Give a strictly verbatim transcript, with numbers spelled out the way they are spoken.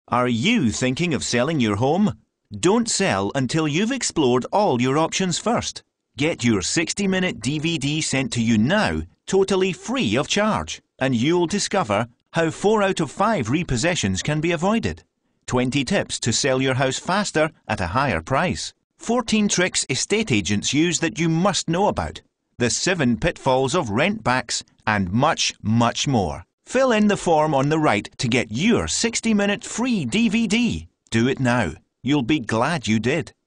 Are you thinking of selling your home? Don't sell until you've explored all your options first. Get your sixty minute D V D sent to you now, totally free of charge, and you'll discover how four out of five repossessions can be avoided. twenty tips to sell your house faster at a higher price. fourteen tricks estate agents use that you must know about. The seven pitfalls of rent backs, and much, much more. Fill in the form on the right to get your sixty minute free D V D. Do it now. You'll be glad you did.